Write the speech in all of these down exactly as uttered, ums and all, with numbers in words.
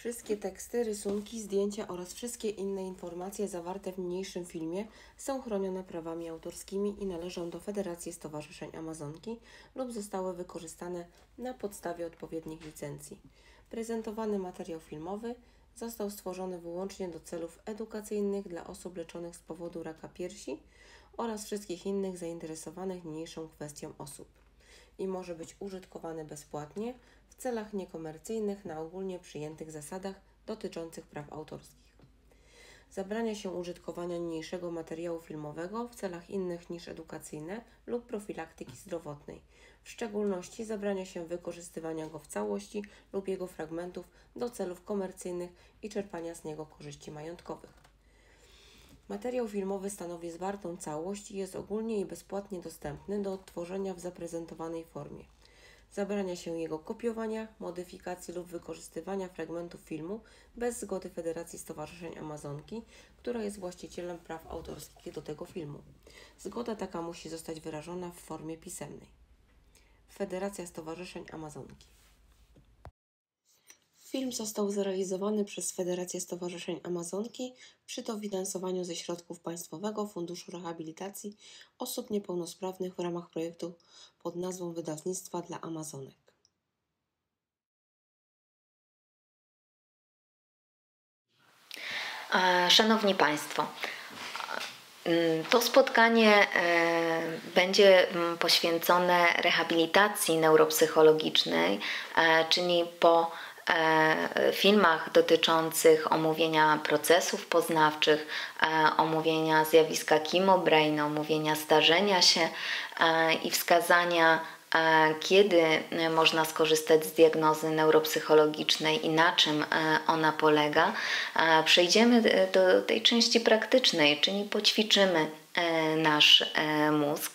Wszystkie teksty, rysunki, zdjęcia oraz wszystkie inne informacje zawarte w niniejszym filmie są chronione prawami autorskimi i należą do Federacji Stowarzyszeń Amazonki lub zostały wykorzystane na podstawie odpowiednich licencji. Prezentowany materiał filmowy został stworzony wyłącznie do celów edukacyjnych dla osób leczonych z powodu raka piersi oraz wszystkich innych zainteresowanych niniejszą kwestią osób i może być użytkowany bezpłatnie w celach niekomercyjnych na ogólnie przyjętych zasadach dotyczących praw autorskich. Zabrania się użytkowania niniejszego materiału filmowego w celach innych niż edukacyjne lub profilaktyki zdrowotnej. W szczególności zabrania się wykorzystywania go w całości lub jego fragmentów do celów komercyjnych i czerpania z niego korzyści majątkowych. Materiał filmowy stanowi zwartą całość i jest ogólnie i bezpłatnie dostępny do odtworzenia w zaprezentowanej formie. Zabrania się jego kopiowania, modyfikacji lub wykorzystywania fragmentów filmu bez zgody Federacji Stowarzyszeń Amazonki, która jest właścicielem praw autorskich do tego filmu. Zgoda taka musi zostać wyrażona w formie pisemnej. Federacja Stowarzyszeń Amazonki. Film został zrealizowany przez Federację Stowarzyszeń Amazonki przy dofinansowaniu ze środków Państwowego Funduszu Rehabilitacji Osób Niepełnosprawnych w ramach projektu pod nazwą Wydawnictwa dla Amazonek. Szanowni Państwo, to spotkanie będzie poświęcone rehabilitacji neuropsychologicznej, czyli po filmach dotyczących omówienia procesów poznawczych, omówienia zjawiska chemobrain, omówienia starzenia się i wskazania, kiedy można skorzystać z diagnozy neuropsychologicznej i na czym ona polega, przejdziemy do tej części praktycznej, czyli poćwiczymy nasz mózg.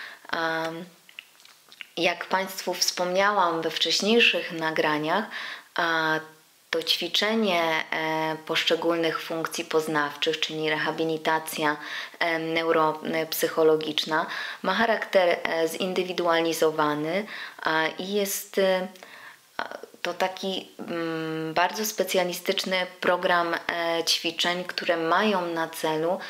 Jak Państwu wspomniałam we wcześniejszych nagraniach, to ćwiczenie poszczególnych funkcji poznawczych, czyli rehabilitacja neuropsychologiczna, ma charakter zindywidualizowany i jest to taki bardzo specjalistyczny program ćwiczeń, które mają na celu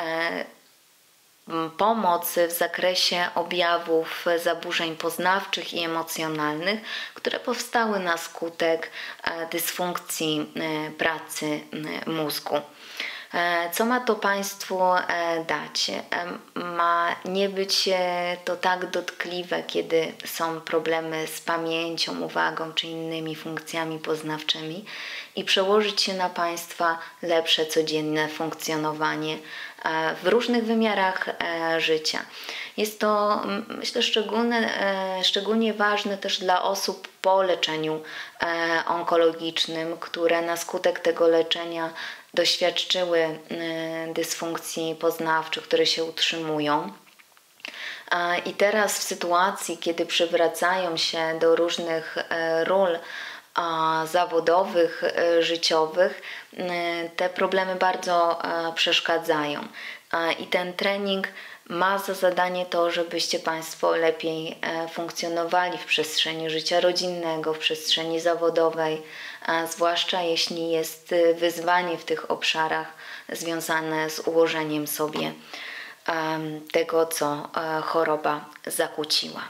pomoc w zakresie objawów zaburzeń poznawczych i emocjonalnych, które powstały na skutek dysfunkcji pracy mózgu. Co ma to Państwu dać? Ma nie być to tak dotkliwe, kiedy są problemy z pamięcią, uwagą czy innymi funkcjami poznawczymi i przełożyć się na Państwa lepsze codzienne funkcjonowanie w różnych wymiarach życia. Jest to, myślę, szczególne, szczególnie ważne też dla osób po leczeniu onkologicznym, które na skutek tego leczenia doświadczyły dysfunkcji poznawczych, które się utrzymują. I teraz w sytuacji, kiedy przywracają się do różnych ról zawodowych, życiowych, te problemy bardzo przeszkadzają. I ten trening ma za zadanie to, żebyście Państwo lepiej funkcjonowali w przestrzeni życia rodzinnego, w przestrzeni zawodowej, zwłaszcza jeśli jest wyzwanie w tych obszarach związane z ułożeniem sobie tego, co choroba zakłóciła.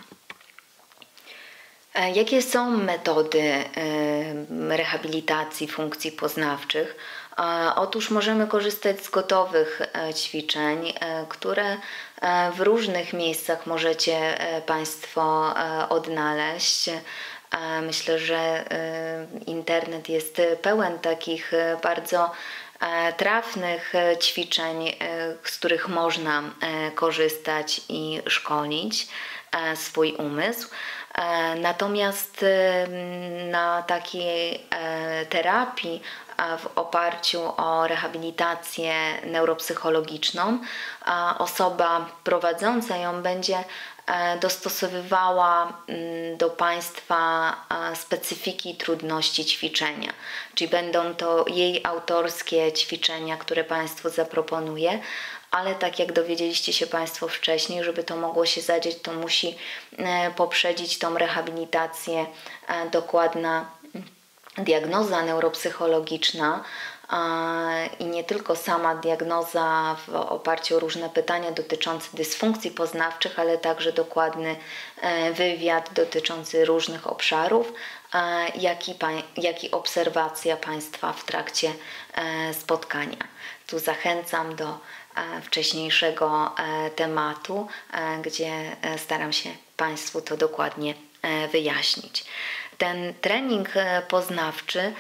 Jakie są metody rehabilitacji funkcji poznawczych? Otóż możemy korzystać z gotowych ćwiczeń, które w różnych miejscach możecie Państwo odnaleźć. Myślę, że internet jest pełen takich bardzo trafnych ćwiczeń, z których można korzystać i szkolić swój umysł. Natomiast na takiej terapii w oparciu o rehabilitację neuropsychologiczną osoba prowadząca ją będzie dostosowywała do Państwa specyfiki i trudności ćwiczenia. Czyli będą to jej autorskie ćwiczenia, które Państwu zaproponuje, ale tak jak dowiedzieliście się Państwo wcześniej, żeby to mogło się zadzieć, to musi poprzedzić tą rehabilitację dokładna diagnoza neuropsychologiczna i nie tylko sama diagnoza w oparciu o różne pytania dotyczące dysfunkcji poznawczych, ale także dokładny wywiad dotyczący różnych obszarów, jak i, jak i obserwacja Państwa w trakcie spotkania. Tu zachęcam do wcześniejszego tematu, gdzie staram się Państwu to dokładnie wyjaśnić. Ten trening poznawczy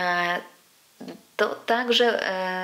to także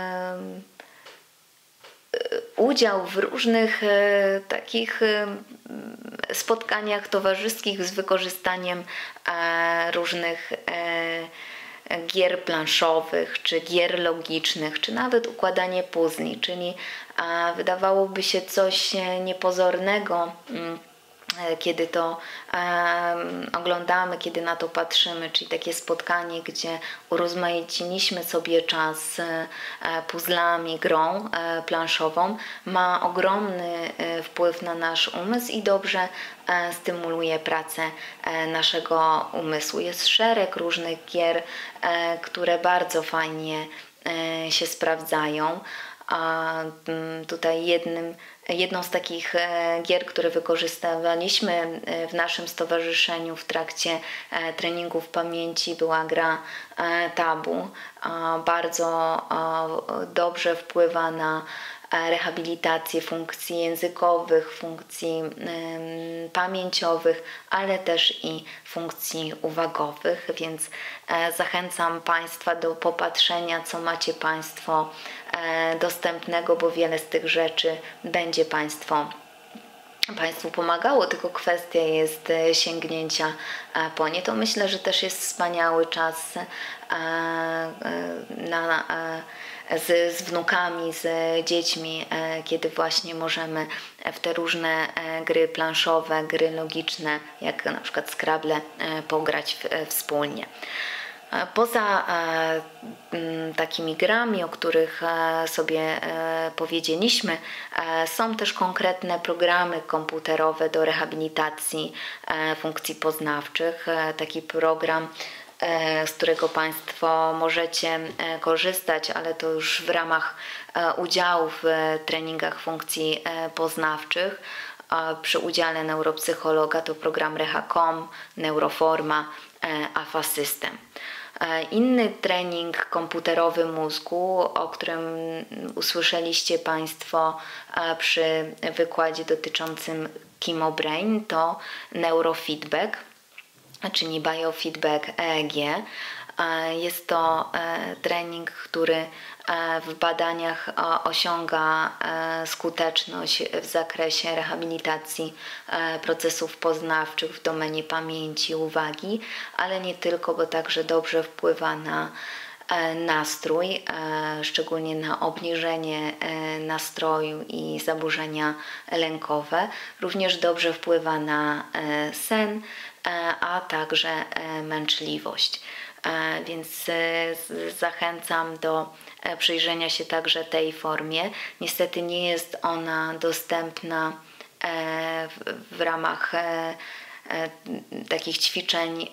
udział w różnych takich spotkaniach towarzyskich z wykorzystaniem różnych gier planszowych, czy gier logicznych, czy nawet układanie puzli, czyli wydawałoby się coś niepozornego, kiedy to um, oglądamy, kiedy na to patrzymy, czyli takie spotkanie, gdzie urozmaiciliśmy sobie czas e, puzzlami, grą e, planszową, ma ogromny e, wpływ na nasz umysł i dobrze e, stymuluje pracę e, naszego umysłu. Jest szereg różnych gier, e, które bardzo fajnie e, się sprawdzają. A tutaj jednym, jedną z takich gier, które wykorzystywaliśmy w naszym stowarzyszeniu w trakcie treningów pamięci, była gra Tabu. Bardzo dobrze wpływa na rehabilitację funkcji językowych, funkcji y, pamięciowych, ale też i funkcji uwagowych, więc e, zachęcam Państwa do popatrzenia, co macie Państwo e, dostępnego, bo wiele z tych rzeczy będzie Państwo Państwu pomagało, tylko kwestia jest sięgnięcia po nie. To myślę, że też jest wspaniały czas na, z, z wnukami, z dziećmi, kiedy właśnie możemy w te różne gry planszowe, gry logiczne, jak na przykład Scrabble, pograć wspólnie. Poza takimi grami, o których sobie powiedzieliśmy, są też konkretne programy komputerowe do rehabilitacji funkcji poznawczych. Taki program, z którego Państwo możecie korzystać, ale to już w ramach udziału w treningach funkcji poznawczych przy udziale neuropsychologa, to program Reha kropka com, Neuroforma, A F A System. Inny trening komputerowy mózgu, o którym usłyszeliście Państwo przy wykładzie dotyczącym Chemobrain, to neurofeedback, czyli biofeedback E E G. Jest to trening, który w badaniach osiąga skuteczność w zakresie rehabilitacji procesów poznawczych w domenie pamięci, uwagi, ale nie tylko, bo także dobrze wpływa na nastrój, szczególnie na obniżenie nastroju i zaburzenia lękowe. Również dobrze wpływa na sen, a także męczliwość. Więc zachęcam do przyjrzenia się także tej formie. Niestety nie jest ona dostępna w ramach takich ćwiczeń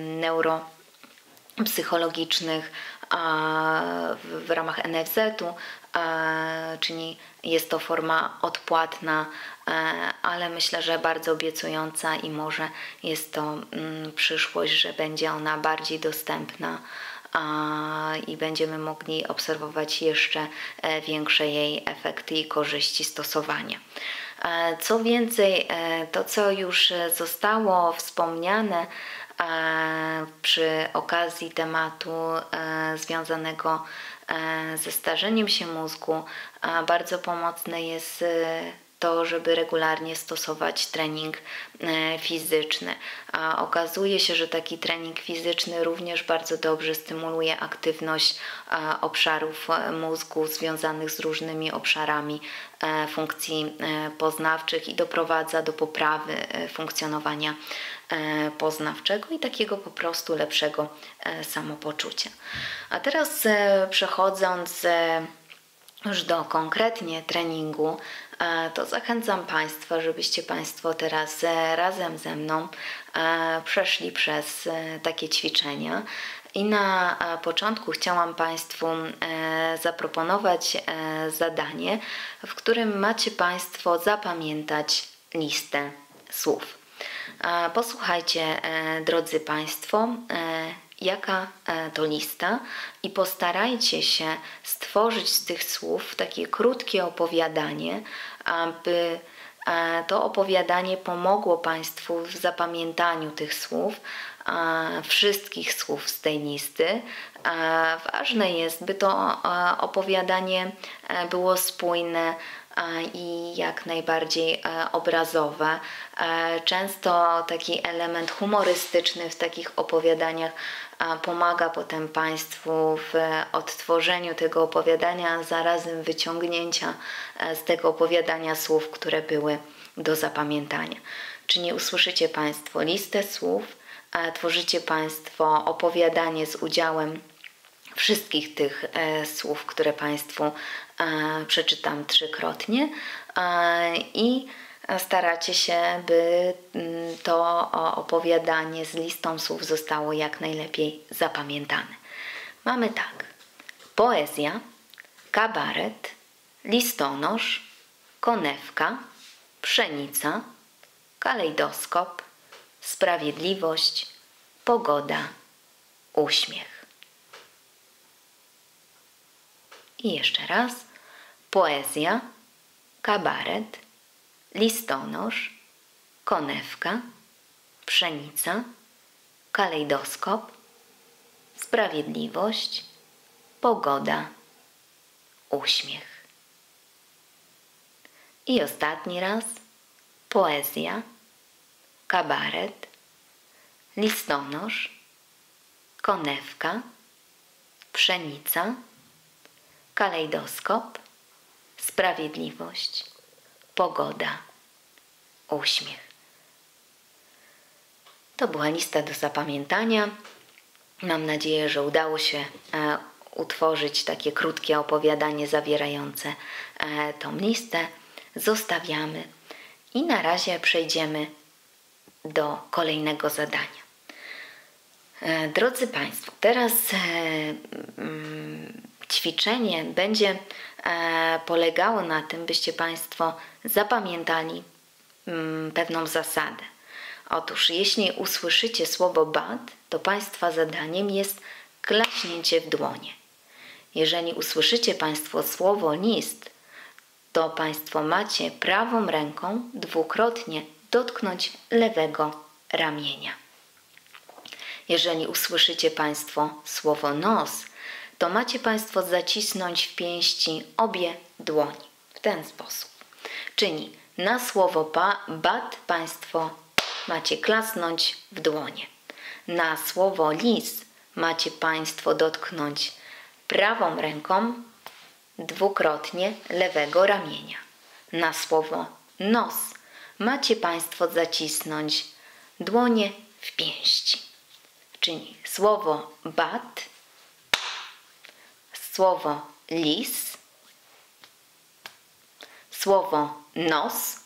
neuropsychologicznych w ramach N F Z-u, czyli jest to forma odpłatna, ale myślę, że bardzo obiecująca i może jest to przyszłość, że będzie ona bardziej dostępna i będziemy mogli obserwować jeszcze większe jej efekty i korzyści stosowania. Co więcej, to co już zostało wspomniane przy okazji tematu związanego ze starzeniem się mózgu, bardzo pomocne jest to, żeby regularnie stosować trening fizyczny. A okazuje się, że taki trening fizyczny również bardzo dobrze stymuluje aktywność obszarów mózgu związanych z różnymi obszarami funkcji poznawczych i doprowadza do poprawy funkcjonowania poznawczego i takiego po prostu lepszego samopoczucia. A teraz przechodząc już do konkretnie treningu, to zachęcam Państwa, żebyście Państwo teraz razem ze mną przeszli przez takie ćwiczenia I na początku chciałam Państwu zaproponować zadanie, w którym macie Państwo zapamiętać listę słów. Posłuchajcie, drodzy Państwo, jaka to lista i postarajcie się stworzyć z tych słów takie krótkie opowiadanie, aby to opowiadanie pomogło Państwu w zapamiętaniu tych słów, wszystkich słów z tej listy. Ważne jest, by to opowiadanie było spójne i jak najbardziej obrazowe. Często taki element humorystyczny w takich opowiadaniach pomaga potem Państwu w odtworzeniu tego opowiadania, a zarazem wyciągnięcia z tego opowiadania słów, które były do zapamiętania. Czyli usłyszycie Państwo listę słów, tworzycie Państwo opowiadanie z udziałem wszystkich tych e, słów, które Państwu e, przeczytam trzykrotnie e, i staracie się, by to opowiadanie z listą słów zostało jak najlepiej zapamiętane. Mamy tak: poezja, kabaret, listonosz, konewka, pszenica, kalejdoskop, sprawiedliwość, pogoda, uśmiech. I jeszcze raz: poezja, kabaret, listonosz, konewka, pszenica, kalejdoskop, sprawiedliwość, pogoda, uśmiech. I ostatni raz: poezja, kabaret, listonosz, konewka, pszenica, kalejdoskop, sprawiedliwość, pogoda, uśmiech. To była lista do zapamiętania. Mam nadzieję, że udało się e, utworzyć takie krótkie opowiadanie zawierające e, tą listę. Zostawiamy i na razie przejdziemy do kolejnego zadania. E, drodzy Państwo, teraz e, mm, ćwiczenie będzie e, polegało na tym, byście Państwo zapamiętali mm, pewną zasadę. Otóż, jeśli usłyszycie słowo bat, to Państwa zadaniem jest klaśnięcie w dłonie. Jeżeli usłyszycie Państwo słowo list, to Państwo macie prawą ręką dwukrotnie dotknąć lewego ramienia. Jeżeli usłyszycie Państwo słowo nos, to macie Państwo zacisnąć w pięści obie dłoni w ten sposób. Czyli na słowo bat Państwo macie klasnąć w dłonie. Na słowo lis macie Państwo dotknąć prawą ręką dwukrotnie lewego ramienia. Na słowo nos macie Państwo zacisnąć dłonie w pięści. Czyli słowo bat, słowo lis, słowo nos.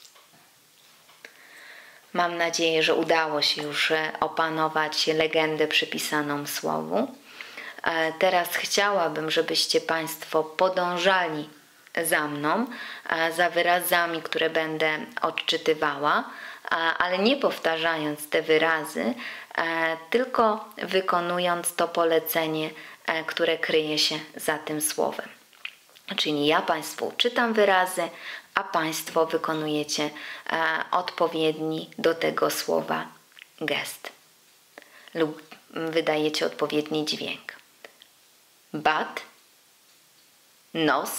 Mam nadzieję, że udało się już opanować legendę przypisaną słowu. Teraz chciałabym, żebyście Państwo podążali za mną, za wyrazami, które będę odczytywała, ale nie powtarzając te wyrazy, tylko wykonując to polecenie, które kryje się za tym słowem. Czyli ja Państwu czytam wyrazy, a Państwo wykonujecie odpowiedni do tego słowa gest lub wydajecie odpowiedni dźwięk. Bat, nos,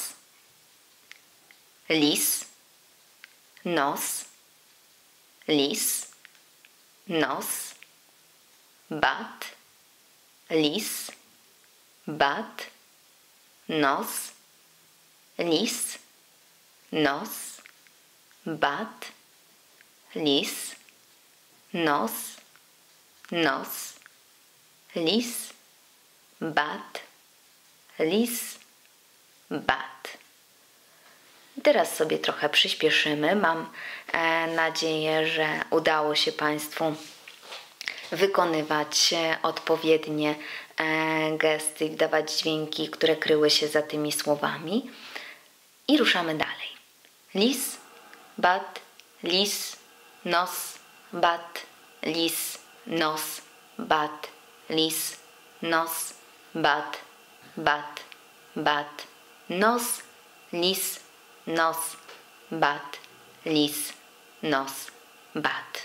lis, nos, lis, nos, bat, lis, bat, nos, lis, nos, bat, lis, nos, nos, lis, bat, lis, bat. Teraz sobie trochę przyspieszymy. Mam e, nadzieję, że udało się Państwu wykonywać odpowiednie gesty i wdawać dźwięki, które kryły się za tymi słowami. I ruszamy dalej. Lis, bat, lis, nos, bat, lis, nos, bat, lis, nos, bat, bat, bat, nos, lis, nos, bat, lis, nos, bat.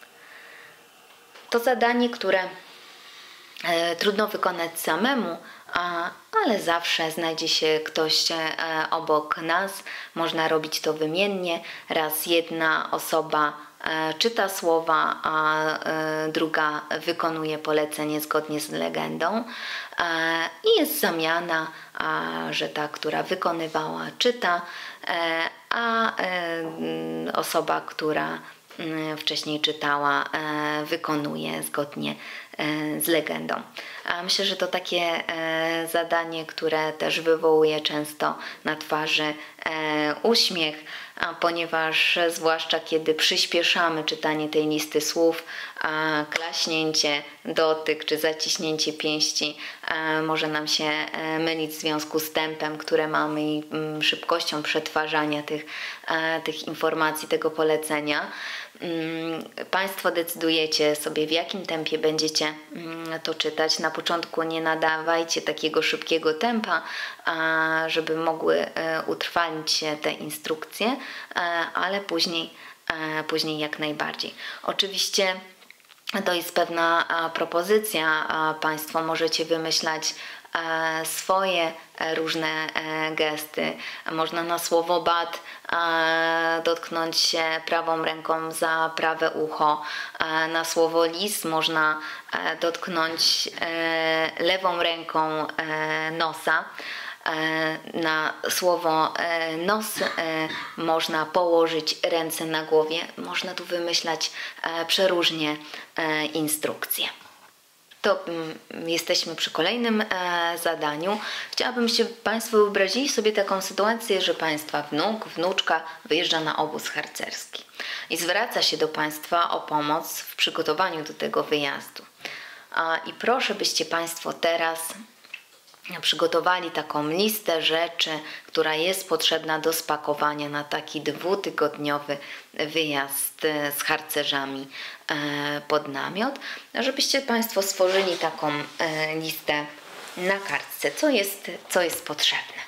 To zadanie, które e, trudno wykonać samemu, a, ale zawsze znajdzie się ktoś e, obok nas. Można robić to wymiennie. Raz jedna osoba e, czyta słowa, a e, druga wykonuje polecenie zgodnie z legendą. E, I jest zamiana, a, że ta, która wykonywała, czyta, e, a e, osoba, która wcześniej czytała, wykonuje zgodnie z legendą. Myślę, że to takie zadanie, które też wywołuje często na twarzy uśmiech, ponieważ zwłaszcza kiedy przyspieszamy czytanie tej listy słów, klaśnięcie, dotyk czy zaciśnięcie pięści może nam się mylić w związku z tempem, które mamy i szybkością przetwarzania tych, tych informacji, tego polecenia. Państwo decydujecie sobie, w jakim tempie będziecie to czytać. Na początku nie nadawajcie takiego szybkiego tempa, żeby mogły utrwalić się te instrukcje, ale później, później jak najbardziej. Oczywiście to jest pewna propozycja. Państwo możecie wymyślać swoje różne gesty. Można na słowo bat dotknąć się prawą ręką za prawe ucho. Na słowo lis można dotknąć lewą ręką nosa. Na słowo nos można położyć ręce na głowie. Można tu wymyślać przeróżnie instrukcje. To mm, jesteśmy przy kolejnym e, zadaniu. Chciałabym, żebyście Państwo wyobrazili sobie taką sytuację, że Państwa wnuk, wnuczka wyjeżdża na obóz harcerski i zwraca się do Państwa o pomoc w przygotowaniu do tego wyjazdu. A, I proszę, byście Państwo teraz przygotowali taką listę rzeczy, która jest potrzebna do spakowania na taki dwutygodniowy wyjazd z harcerzami pod namiot, żebyście Państwo stworzyli taką listę na kartce, co jest, co jest potrzebne.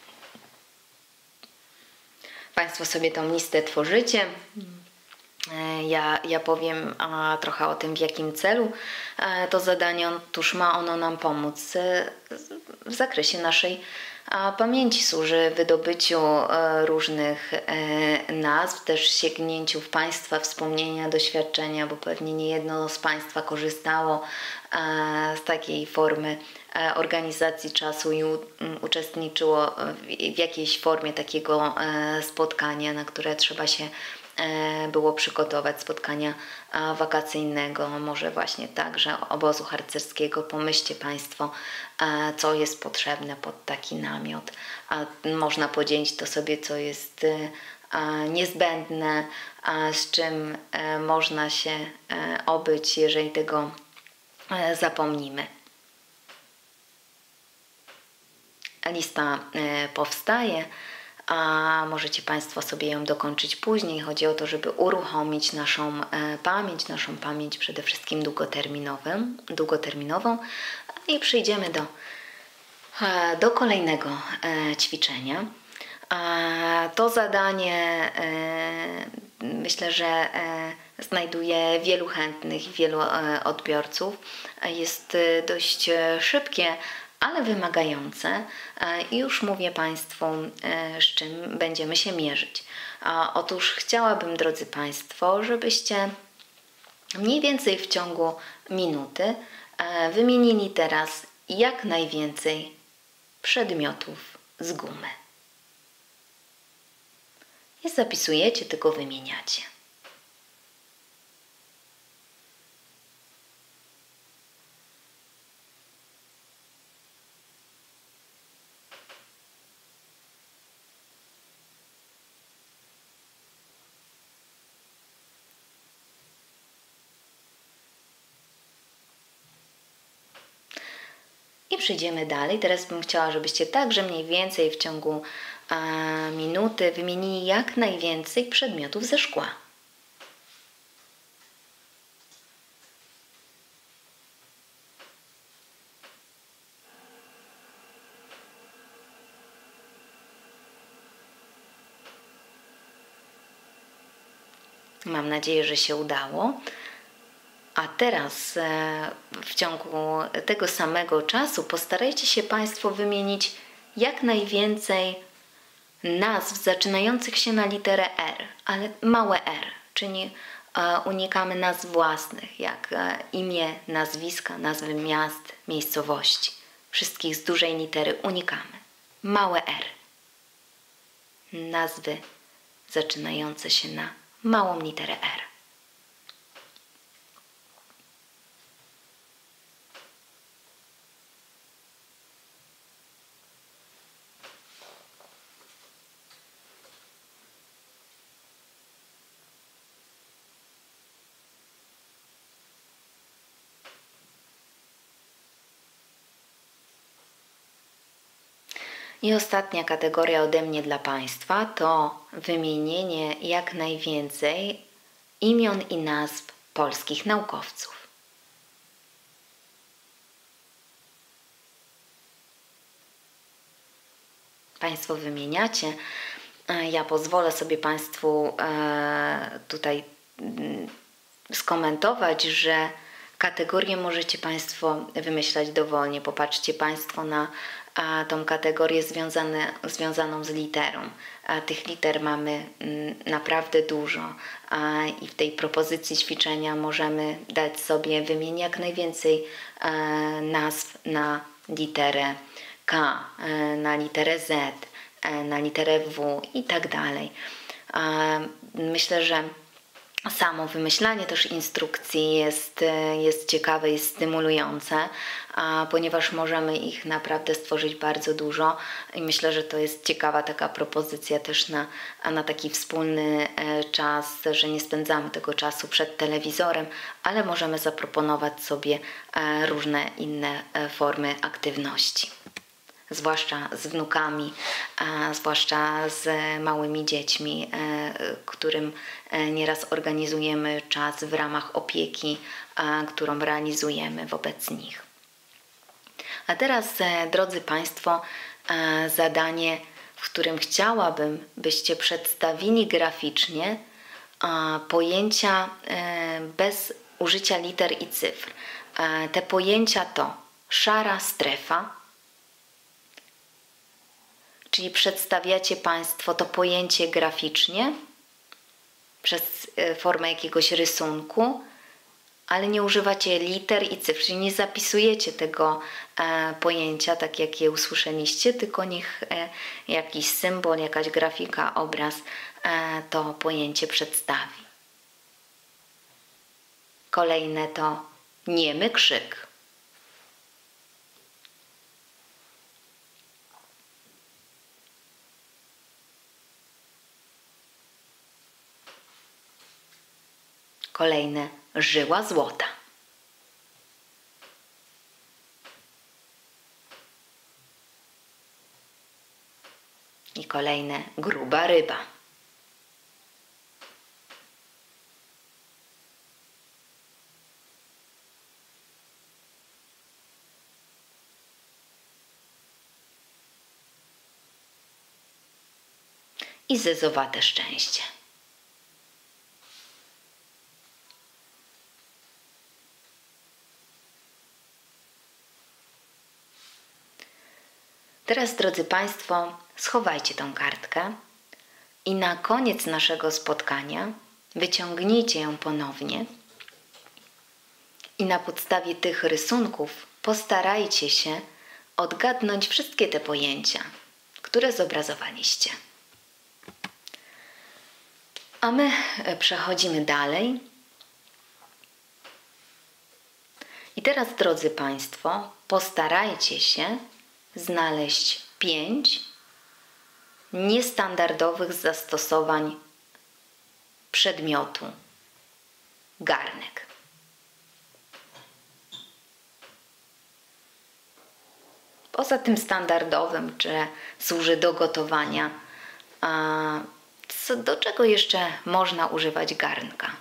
Państwo sobie tą listę tworzycie. Ja, ja powiem a, trochę o tym, w jakim celu a, to zadanie. Otóż ma ono nam pomóc e, w zakresie naszej a, pamięci. Służy wydobyciu e, różnych e, nazw, też sięgnięciu w Państwa wspomnienia, doświadczenia, bo pewnie nie jedno z Państwa korzystało e, z takiej formy e, organizacji czasu i u, m, uczestniczyło w, w jakiejś formie takiego e, spotkania, na które trzeba się było przygotować, spotkania wakacyjnego, może właśnie także obozu harcerskiego. Pomyślcie Państwo, co jest potrzebne pod taki namiot. Można podzielić to sobie, co jest niezbędne, z czym można się obyć, jeżeli tego zapomnimy. Lista powstaje. A możecie Państwo sobie ją dokończyć później. Chodzi o to, żeby uruchomić naszą e, pamięć, naszą pamięć przede wszystkim długoterminową, długoterminową i przejdziemy do, e, do kolejnego e, ćwiczenia. E, to zadanie e, myślę, że e, znajduje wielu chętnych i wielu e, odbiorców. Jest e, dość e, szybkie, ale wymagające i już mówię Państwu, z czym będziemy się mierzyć. Otóż chciałabym, drodzy Państwo, żebyście mniej więcej w ciągu minuty wymienili teraz jak najwięcej przedmiotów z gumy. Nie zapisujecie, tylko wymieniacie. I przejdziemy dalej. Teraz bym chciała, żebyście także mniej więcej w ciągu a, minuty wymienili jak najwięcej przedmiotów ze szkła. Mam nadzieję, że się udało. A teraz w ciągu tego samego czasu postarajcie się Państwo wymienić jak najwięcej nazw zaczynających się na literę R, ale małe R, czyli unikamy nazw własnych, jak imię, nazwiska, nazwy miast, miejscowości. Wszystkich z dużej litery unikamy. Małe R. Nazwy zaczynające się na małą literę R. I ostatnia kategoria ode mnie dla Państwa to wymienienie jak najwięcej imion i nazw polskich naukowców. Państwo wymieniacie. Ja pozwolę sobie Państwu tutaj skomentować, że kategorię możecie Państwo wymyślać dowolnie. Popatrzcie Państwo na a, tą kategorię związane, związaną z literą. A, tych liter mamy m, naprawdę dużo a, i w tej propozycji ćwiczenia możemy dać sobie wymienić jak najwięcej e, nazw na literę K, e, na literę Z, e, na literę W i tak dalej. Myślę, że samo wymyślanie też instrukcji jest, jest ciekawe, jest stymulujące, a ponieważ możemy ich naprawdę stworzyć bardzo dużo i myślę, że to jest ciekawa taka propozycja też na, na taki wspólny czas, że nie spędzamy tego czasu przed telewizorem, ale możemy zaproponować sobie różne inne formy aktywności. Zwłaszcza z wnukami, a zwłaszcza z małymi dziećmi, e, którym nieraz organizujemy czas w ramach opieki, a, którą realizujemy wobec nich. A teraz, e, drodzy Państwo, e, zadanie, w którym chciałabym, byście przedstawili graficznie a, pojęcia e, bez użycia liter i cyfr. E, te pojęcia to szara strefa, czyli przedstawiacie Państwo to pojęcie graficznie przez formę jakiegoś rysunku, ale nie używacie liter i cyfr, czyli nie zapisujecie tego e, pojęcia tak jak je usłyszeliście, tylko niech e, jakiś symbol, jakaś grafika, obraz e, to pojęcie przedstawi. Kolejne to niemy krzyk. Kolejne żyła złota. I kolejne gruba ryba. I zezowate szczęście. Teraz, drodzy Państwo, schowajcie tą kartkę i na koniec naszego spotkania wyciągnijcie ją ponownie i na podstawie tych rysunków postarajcie się odgadnąć wszystkie te pojęcia, które zobrazowaliście. A my przechodzimy dalej. I teraz, drodzy Państwo, postarajcie się znaleźć pięć niestandardowych zastosowań przedmiotu garnek. poza tym standardowym, że służy do gotowania, co, do czego jeszcze można używać garnka?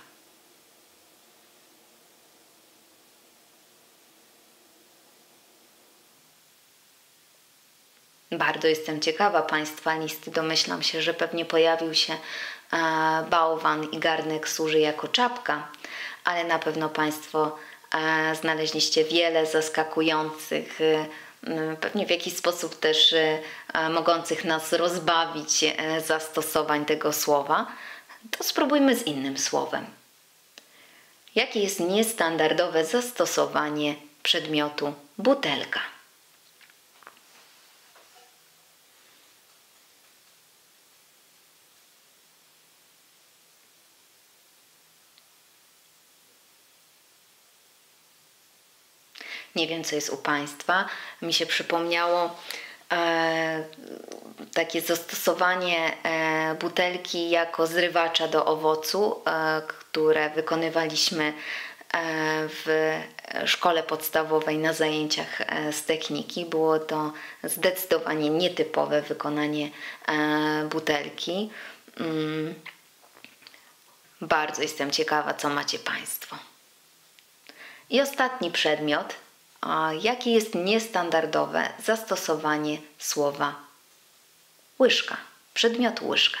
Bardzo jestem ciekawa Państwa listy. Domyślam się, że pewnie pojawił się bałwan i garnek służy jako czapka, ale na pewno Państwo znaleźliście wiele zaskakujących, pewnie w jakiś sposób też mogących nas rozbawić zastosowań tego słowa. To spróbujmy z innym słowem. Jakie jest niestandardowe zastosowanie przedmiotu butelka? Nie wiem, co jest u Państwa. Mi się przypomniało e, takie zastosowanie e, butelki jako zrywacza do owocu, e, które wykonywaliśmy e, w szkole podstawowej na zajęciach e, z techniki. Było to zdecydowanie nietypowe wykonanie e, butelki. Mm. Bardzo jestem ciekawa, co macie Państwo. I ostatni przedmiot. Jakie jest niestandardowe zastosowanie słowa łyżka? Przedmiot łyżka.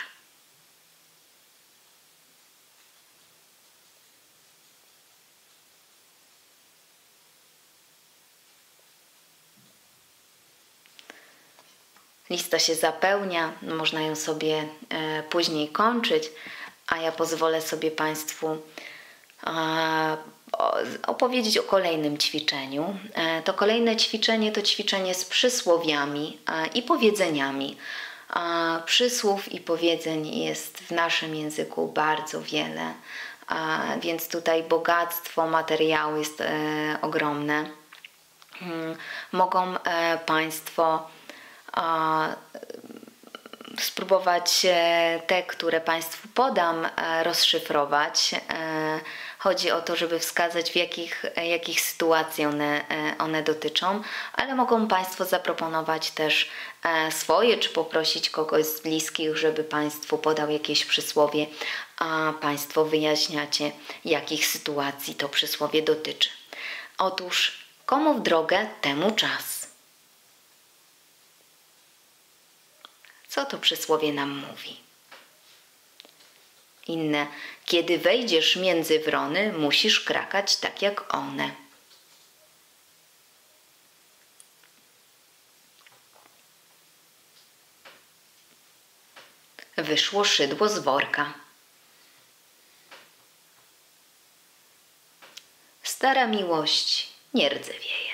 Lista się zapełnia, można ją sobie e, później kończyć, a ja pozwolę sobie Państwu e, opowiedzieć o kolejnym ćwiczeniu. To kolejne ćwiczenie to ćwiczenie z przysłowiami i powiedzeniami. Przysłów i powiedzeń jest w naszym języku bardzo wiele, więc tutaj bogactwo materiału jest ogromne. Mogą Państwo spróbować te, które Państwu podam, rozszyfrować. Chodzi o to, żeby wskazać, w jakich, jakich sytuacji one, one dotyczą, ale mogą Państwo zaproponować też swoje, czy poprosić kogoś z bliskich, żeby Państwu podał jakieś przysłowie, a Państwo wyjaśniacie, jakich sytuacji to przysłowie dotyczy. Otóż, komu w drogę, temu czas. Co to przysłowie nam mówi? Inne. Kiedy wejdziesz między wrony, musisz krakać tak jak one. Wyszło szydło z worka. Stara miłość nie rdzewieje.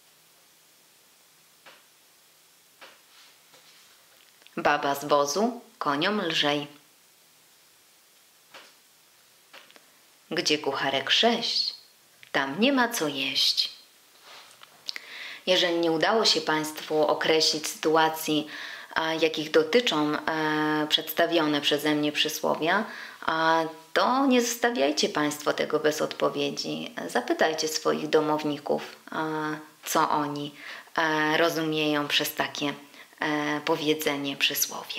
Baba z wozu koniom lżej. Gdzie kucharek sześć, tam nie ma co jeść. Jeżeli nie udało się Państwu określić sytuacji, jakich dotyczą przedstawione przeze mnie przysłowia, to nie zostawiajcie Państwo tego bez odpowiedzi. Zapytajcie swoich domowników, co oni rozumieją przez takie powiedzenie, przysłowie.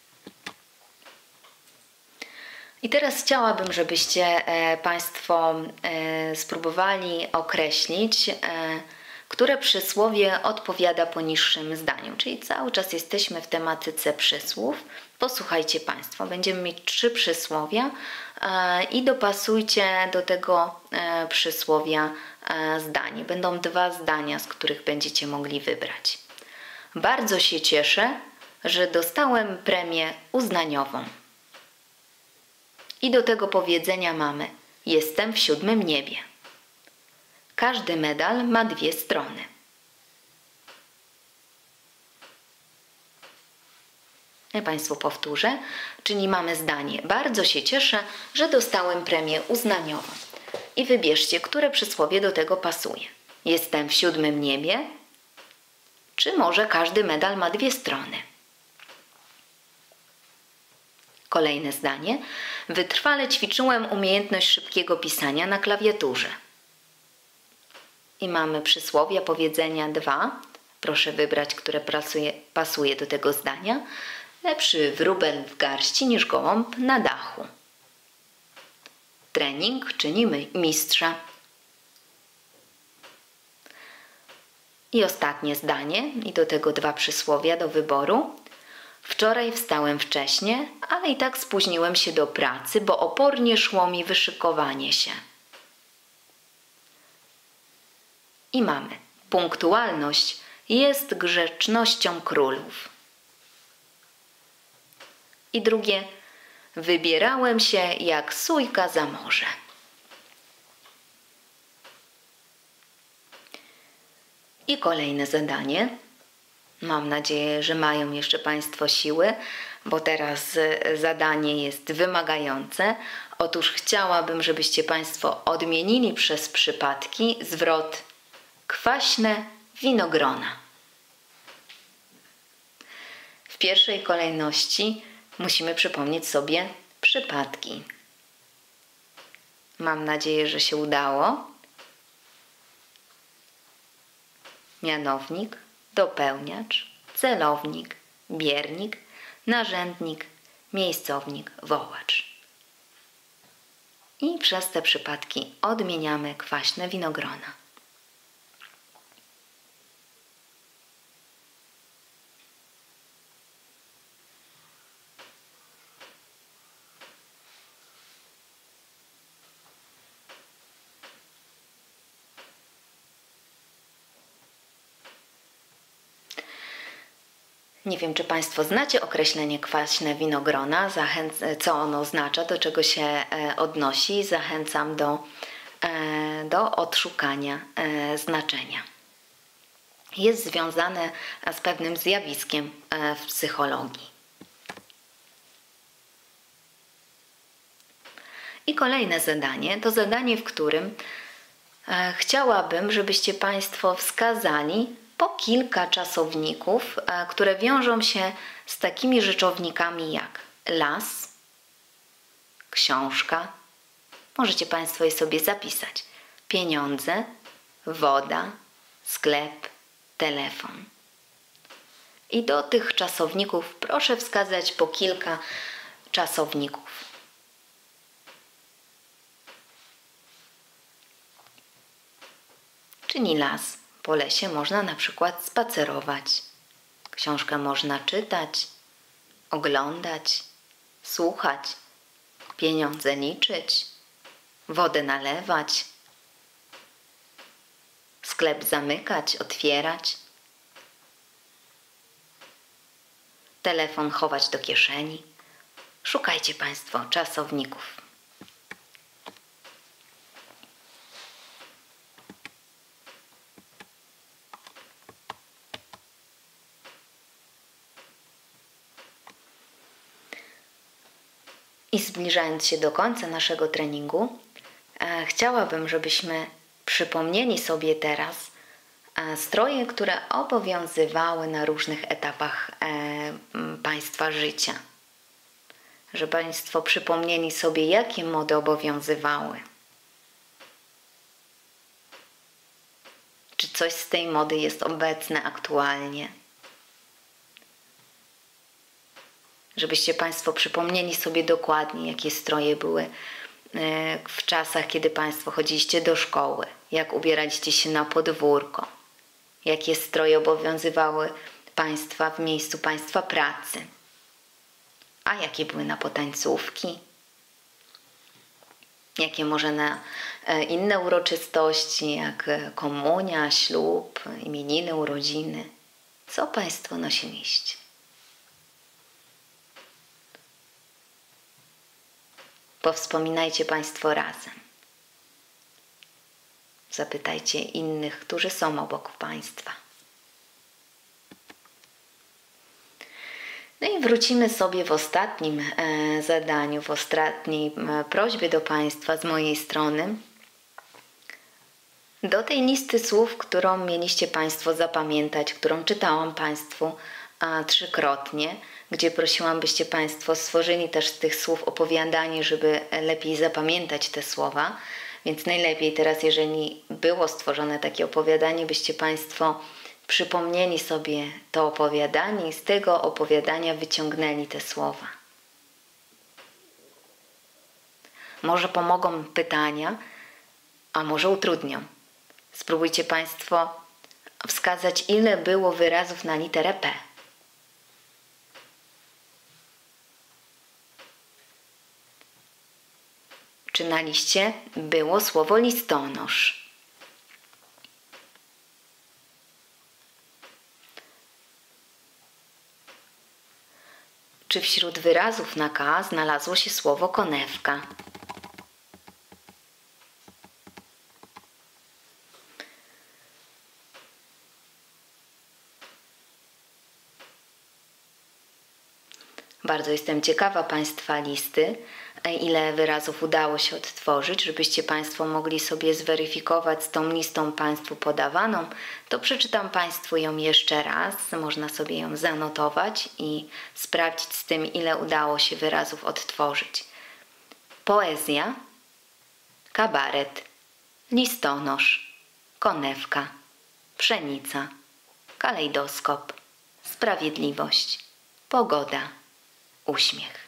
I teraz chciałabym, żebyście Państwo spróbowali określić, które przysłowie odpowiada poniższym zdaniom. Czyli cały czas jesteśmy w tematyce przysłów. Posłuchajcie Państwo, będziemy mieć trzy przysłowia i dopasujcie do tego przysłowia zdanie. Będą dwa zdania, z których będziecie mogli wybrać. Bardzo się cieszę, że dostałem premię uznaniową. I do tego powiedzenia mamy: jestem w siódmym niebie. Każdy medal ma dwie strony. Ja Państwu powtórzę, czyli mamy zdanie: bardzo się cieszę, że dostałem premię uznaniową. I wybierzcie, które przysłowie do tego pasuje. Jestem w siódmym niebie, czy może każdy medal ma dwie strony. Kolejne zdanie. Wytrwale ćwiczyłem umiejętność szybkiego pisania na klawiaturze. I mamy przysłowia, powiedzenia dwa. Proszę wybrać, które pasuje, pasuje do tego zdania. Lepszy wróbel w garści niż gołąb na dachu. Trening czyni mistrza. I ostatnie zdanie, i do tego dwa przysłowia do wyboru. Wczoraj wstałem wcześnie, ale i tak spóźniłem się do pracy, bo opornie szło mi wyszykowanie się. I mamy. Punktualność jest grzecznością królów. I drugie. Wybierałem się jak sójka za morze. I kolejne zadanie. Mam nadzieję, że mają jeszcze Państwo siły, bo teraz zadanie jest wymagające. Otóż chciałabym, żebyście Państwo odmienili przez przypadki zwrot kwaśne winogrona. W pierwszej kolejności musimy przypomnieć sobie przypadki. Mam nadzieję, że się udało. Mianownik, dopełniacz, celownik, biernik, narzędnik, miejscownik, wołacz. I przez te przypadki odmieniamy kwaśne winogrona. Nie wiem, czy Państwo znacie określenie kwaśne winogrona, Zachęc- co ono oznacza, do czego się e, odnosi. Zachęcam do, e, do odszukania e, znaczenia. Jest związane z pewnym zjawiskiem e, w psychologii. I kolejne zadanie to zadanie, w którym e, chciałabym, żebyście Państwo wskazali po kilka czasowników, które wiążą się z takimi rzeczownikami jak las, książka, możecie Państwo je sobie zapisać, pieniądze, woda, sklep, telefon. I do tych czasowników proszę wskazać po kilka czasowników. Czyli las. Po lesie można na przykład spacerować, książkę można czytać, oglądać, słuchać, pieniądze liczyć, wodę nalewać, sklep zamykać, otwierać, telefon chować do kieszeni. Szukajcie Państwo czasowników. I zbliżając się do końca naszego treningu, e, chciałabym, żebyśmy przypomnieli sobie teraz e, stroje, które obowiązywały na różnych etapach e, Państwa życia. Żeby Państwo przypomnieli sobie, jakie mody obowiązywały. Czy coś z tej mody jest obecne aktualnie? Żebyście Państwo przypomnieli sobie dokładnie, jakie stroje były w czasach, kiedy Państwo chodziliście do szkoły, jak ubieraliście się na podwórko, jakie stroje obowiązywały Państwa w miejscu Państwa pracy, a jakie były na potańcówki, jakie może na inne uroczystości, jak komunia, ślub, imieniny, urodziny. Co Państwo nosiliście? Powspominajcie Państwo razem. Zapytajcie innych, którzy są obok Państwa. No i wrócimy sobie w ostatnim e, zadaniu, w ostatniej e, prośbie do Państwa z mojej strony do tej listy słów, którą mieliście Państwo zapamiętać, którą czytałam Państwu a, trzykrotnie, gdzie prosiłam, byście Państwo stworzyli też z tych słów opowiadanie, żeby lepiej zapamiętać te słowa. Więc najlepiej teraz, jeżeli było stworzone takie opowiadanie, byście Państwo przypomnieli sobie to opowiadanie i z tego opowiadania wyciągnęli te słowa. Może pomogą pytania, a może utrudnią. Spróbujcie Państwo wskazać, ile było wyrazów na literę P. Czy na liście było słowo listonosz? Czy wśród wyrazów na K znalazło się słowo konewka? Bardzo jestem ciekawa Państwa listy, ile wyrazów udało się odtworzyć, żebyście Państwo mogli sobie zweryfikować z tą listą Państwu podawaną. To przeczytam Państwu ją jeszcze raz, można sobie ją zanotować i sprawdzić z tym, ile udało się wyrazów odtworzyć. Poezja, kabaret, listonosz, konewka, pszenica, kalejdoskop, sprawiedliwość, pogoda, uśmiech.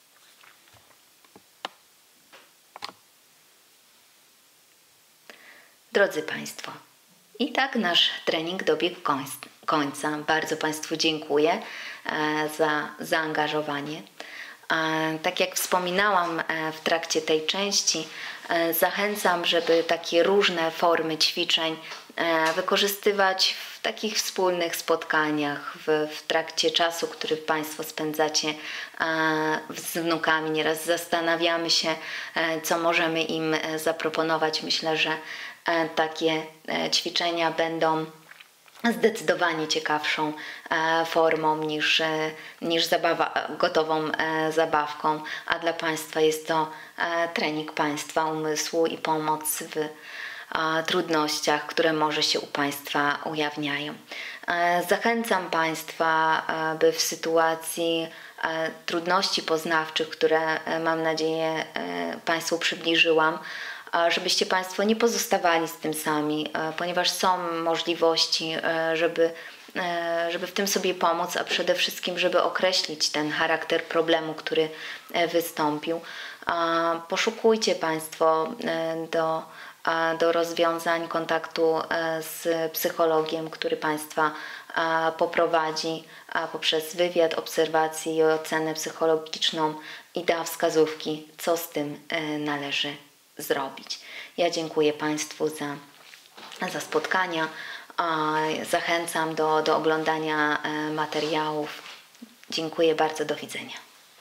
Drodzy Państwo, i tak nasz trening dobiegł końca. Bardzo Państwu dziękuję za zaangażowanie. Tak jak wspominałam w trakcie tej części, zachęcam, żeby takie różne formy ćwiczeń wykorzystywać w takich wspólnych spotkaniach, w, w trakcie czasu, który Państwo spędzacie z wnukami. Nieraz zastanawiamy się, co możemy im zaproponować. Myślę, że takie ćwiczenia będą zdecydowanie ciekawszą formą niż, niż zabawa, gotową zabawką, a dla Państwa jest to trening Państwa umysłu i pomoc w trudnościach, które może się u Państwa ujawniają. Zachęcam Państwa, by w sytuacji trudności poznawczych, które mam nadzieję Państwu przybliżyłam, żebyście Państwo nie pozostawali z tym sami, ponieważ są możliwości, żeby, żeby w tym sobie pomóc, a przede wszystkim, żeby określić ten charakter problemu, który wystąpił. Poszukujcie Państwo do, do rozwiązań kontaktu z psychologiem, który Państwa poprowadzi poprzez wywiad, obserwację i ocenę psychologiczną i da wskazówki, co z tym należy zrobić. Ja dziękuję Państwu za, za spotkania. Zachęcam do, do oglądania materiałów. Dziękuję bardzo. Do widzenia.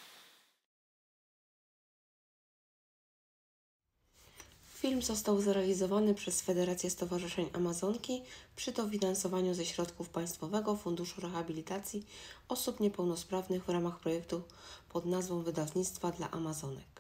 Film został zrealizowany przez Federację Stowarzyszeń Amazonki przy dofinansowaniu ze środków Państwowego Funduszu Rehabilitacji Osób Niepełnosprawnych w ramach projektu pod nazwą Wydawnictwa dla Amazonek.